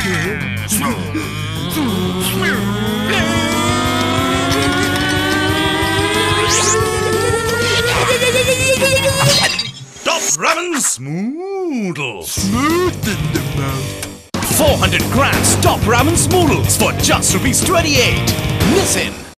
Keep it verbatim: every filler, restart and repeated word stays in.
Top-Ramen Smoodle. Smooth in the mouth. four hundred grams Top-Ramen Smoodles for just rupees twenty-eight. Listen.